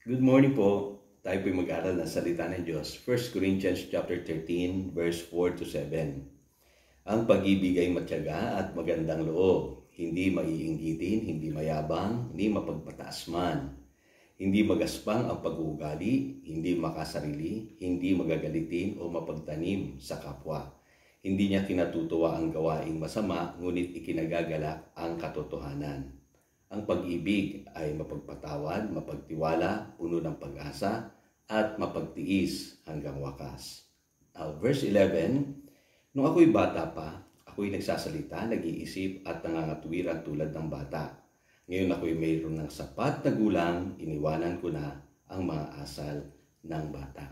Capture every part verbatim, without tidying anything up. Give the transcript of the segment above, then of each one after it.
Good morning po. Tayo po'y mag-aral ng salita ng Diyos. First Corinthians chapter thirteen, verse four to seven. Ang pag-ibig ay matyaga at magandang loob, hindi maiinggitin, hindi mayabang, ni mapagpataas man. Hindi magaspang ang pag-uugali, hindi makasarili, hindi magagalitin o mapagtanim sa kapwa. Hindi niya kinatutuwa ang gawaing masama, ngunit ikinagagalak ang katotohanan. Ang pag-ibig ay mapagpatawad, mapagtiwala, puno ng pag-asa, at mapagtiis hanggang wakas. Uh, verse eleven, nung ako'y bata pa, ako'y nagsasalita, nag-iisip at nangangatwiran tulad ng bata. Ngayon ako'y mayroon ng sapat na gulang, iniwanan ko na ang mga asal ng bata.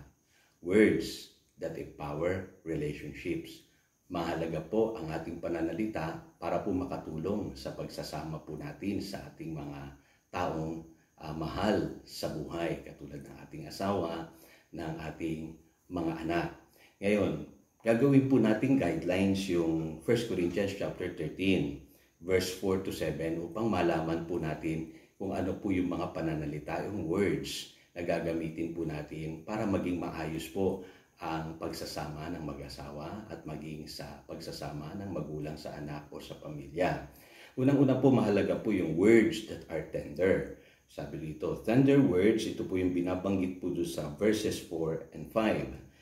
Words that empower relationships. Mahalaga po ang ating pananalita para po makatulong sa pagsasama po natin sa ating mga taong uh, mahal sa buhay, katulad ng ating asawa, ng ating mga anak. Ngayon, gagawin po nating guidelines yung First Corinthians chapter thirteen, verse four to seven upang malaman po natin kung ano po yung mga pananalita, yung words na gagamitin po natin para maging maayos po ang pagsasama ng mag-asawa at maging sa pagsasama ng magulang sa anak o sa pamilya. Unang-una po, mahalaga po yung words that are tender. Sabi dito, tender words, ito po yung binabanggit po doon sa verses four and five.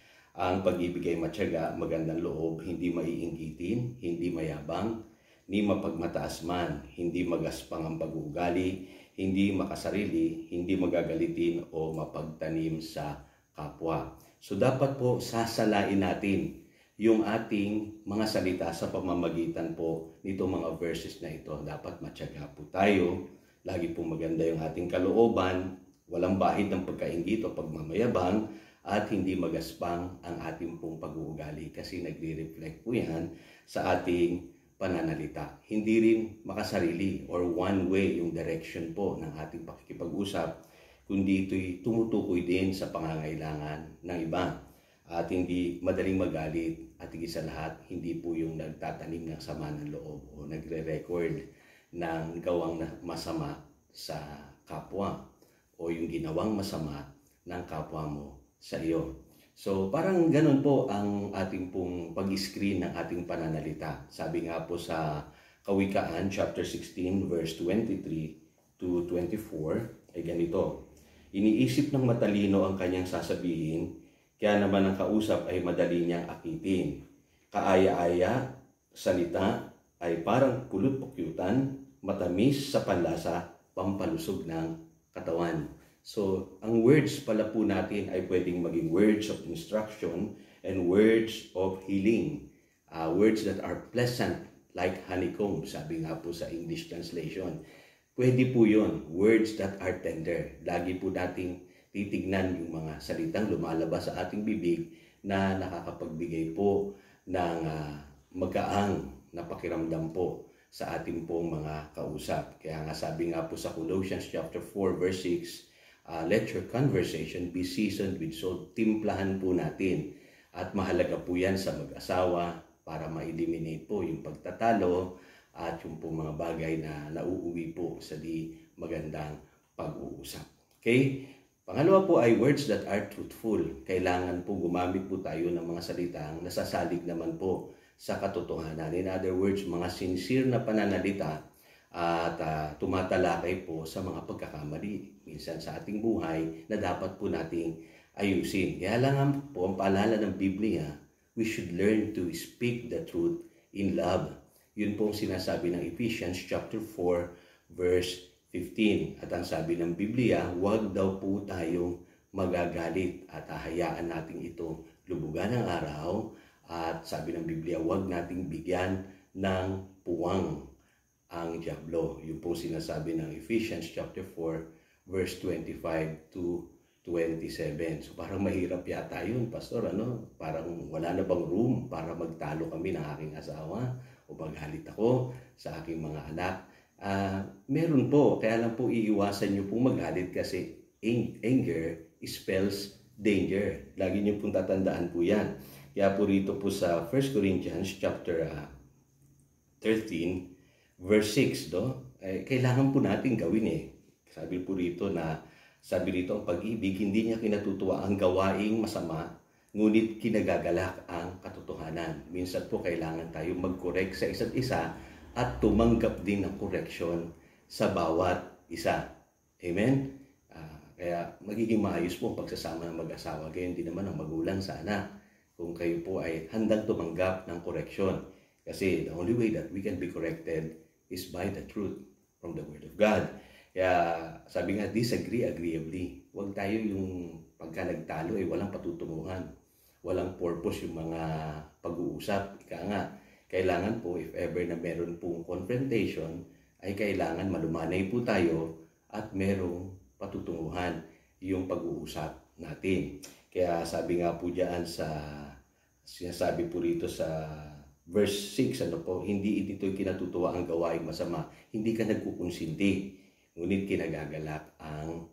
Ang pag-ibig ay matyaga, magandang loob, hindi maiinggitin, hindi mayabang, ni mapagmataas man, hindi magaspang ang pag-uugali, hindi makasarili, hindi magagalitin o mapagtanim sa kapwa. So dapat po sasalain natin yung ating mga salita sa pamamagitan po nito mga verses na ito. Dapat matyaga po tayo, lagi po maganda yung ating kalooban, walang bahid ng pagkainggit o pagmamayabang, at hindi magaspang ang ating pong pag-uugali kasi nagre-reflect po yan sa ating pananalita. Hindi rin makasarili or one way yung direction po ng ating pakikipag-usap, kundi ito'y tumutukoy din sa pangangailangan ng iba at hindi madaling magalit at higit sa lahat, hindi po yung nagtatanim ng sama ng loob o nagre-record ng gawang masama sa kapwa o yung ginawang masama ng kapwa mo sa iyo. So parang ganun po ang ating pong pag-screen ng ating pananalita. Sabi nga po sa Kawikaan chapter sixteen verse twenty-three to twenty-four ay ganito. Iniisip ng matalino ang kanyang sasabihin, kaya naman ang kausap ay madali niyang akitin. Kaaya-aya, salita ay parang pulot-pukyutan, matamis sa panlasa, pampalusog ng katawan. So, ang words pala po natin ay pwedeng maging words of instruction and words of healing. Uh, words that are pleasant like honeycomb, sabi nga po sa English translation. Pwede po yun, words that are tender. Lagi po nating titignan yung mga salitang lumalabas sa ating bibig na nakakapagbigay po ng uh, magaang na pakiramdam po sa ating pong mga kausap. Kaya nga sabi nga po sa Colossians chapter four verse six, uh, let your conversation be seasoned with salt. Timplahan po natin. At mahalaga po yan sa mag-asawa para ma-eliminate po yung pagtatalo at yung po mga bagay na nauuwi po sa di magandang pag-uusap. Okay? Pangalawa po ay words that are truthful. Kailangan po gumamit po tayo ng mga salitang nasasalig naman po sa katotohanan. In other words, mga sincere na pananalita at uh, tumatalakay po sa mga pagkakamali minsan sa ating buhay na dapat po nating ayusin. Kaya lang po ang paalala ng Biblia, we should learn to speak the truth in love. Yun po ang sinasabi ng Ephesians chapter four verse fifteen. At ang sabi ng Biblia, huwag daw po tayong magagalit at hahayaan natin ito lubugan ng araw. At sabi ng Biblia, huwag nating bigyan ng puwang ang diablo. Yun po sinasabi ng Ephesians chapter four verse twenty-five to twenty-seven. So parang mahirap yata yun, Pastor. Ano? Parang wala na bang room para magtalo kami ng aking asawa o magalit ako sa aking mga anak. Uh, meron po, kaya lang po iiwasan nyo pong magalit kasi anger spells danger. Lagi nyo pong tatandaan po yan. Kaya po rito po sa First Corinthians chapter uh, thirteen verse six, do? Eh, kailangan po natin gawin eh. Sabi po rito na Sabi rito, ang pag-ibig, hindi niya kinatutuwa ang gawaing masama, ngunit kinagagalak ang katotohanan. Minsan po kailangan tayo mag-correct sa isa't isa at tumanggap din ng correction sa bawat isa. Amen? Uh, kaya magiging maayos po ang pagsasama ng mag-asawa. Gayon din naman ang magulang sa anak. Kung kayo po ay handang tumanggap ng correction. Kasi the only way that we can be corrected is by the truth from the Word of God. Kaya sabi nga, disagree agreeably. Huwag tayo yung pagka nagtalo ay eh, walang patutunguhan. Walang purpose yung mga pag-uusap. Ika nga, kailangan po if ever na meron pong confrontation, ay kailangan malumanay po tayo at merong patutunguhan yung pag-uusap natin. Kaya sabi nga po diyan sa, sinasabi po rito sa verse six, ano po, hindi ito'y kinatutuwa ang gawaing masama. Hindi ka nagkukonsinti, ngunit kinagagalak ang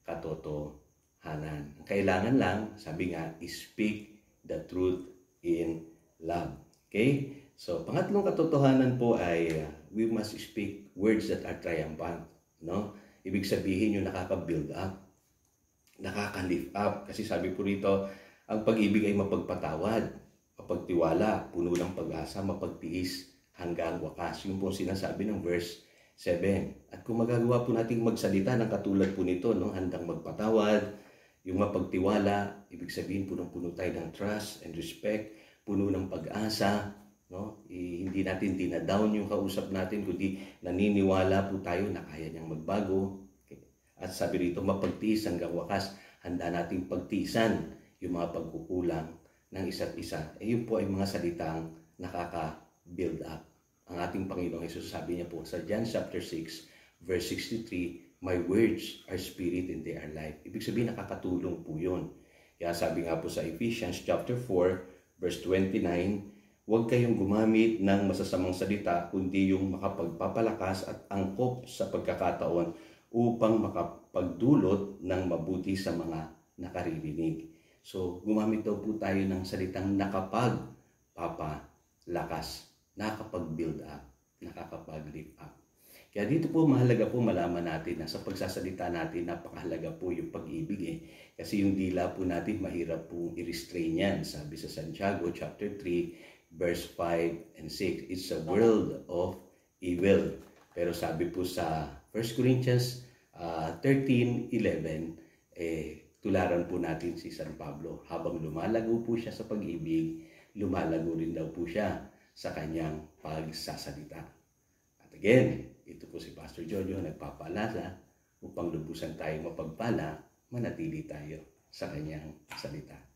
katotohanan. Ang kailangan lang, sabi nga, speak the truth in love. Okay? So, pangatlong katotohanan po ay uh, we must speak words that are triumphant. No? Ibig sabihin yung nakaka-build up, nakaka-lift up. Kasi sabi po rito, ang pag-ibig ay mapagpatawad, mapagtiwala, puno ng pag-asa, mapagtiis hanggang wakas. Yung po sinasabi ng verse seven. At kung magagawa po nating magsalita ng katulad po nito, no, handang magpatawad, yung mapagtiwala, ibig sabihin punong-puno tayo ng trust and respect, puno ng pag-asa, no? I, hindi natin dinadown yung kausap natin, kundi naniniwala po tayo na kaya niyang magbago. Okay. At sabi rito, mapagtiis hanggang wakas, handa nating pagtiisan yung mga pagkukulang ng isa't isa. Eh yun po ay mga salitang nakaka-build up. Ang ating Panginoong Hesus, sabi niya po sa John chapter six, verse sixty-three, my words are spirit and they are life. Ibig sabihin, nakakatulong po yun. Kaya sabi nga po sa Ephesians chapter four, verse twenty-nine, huwag kayong gumamit ng masasamang salita, kundi yung makapagpapalakas at angkop sa pagkakataon upang makapagdulot ng mabuti sa mga nakaririnig. So, gumamit daw po tayo ng salitang nakapagpapalakas, nakakapag-build up, nakakapag-lift up. Kaya dito po mahalaga po malaman natin na sa pagsasalita natin, napakahalaga po yung pag-ibig eh. Kasi yung dila po natin mahirap po i-restrain yan. Sabi sa Santiago chapter three, verse five and six, it's a world of evil. Pero sabi po sa First Corinthians uh, thirteen eleven, eh, tularan po natin si San Pablo. Habang lumalago po siya sa pag-ibig, lumalago rin daw po siya sa kanyang pagsasalita. At again, ito po si Pastor Jojo nagpapaalala upang lubusan tayong mapagpala, manatili tayo sa kanyang salita.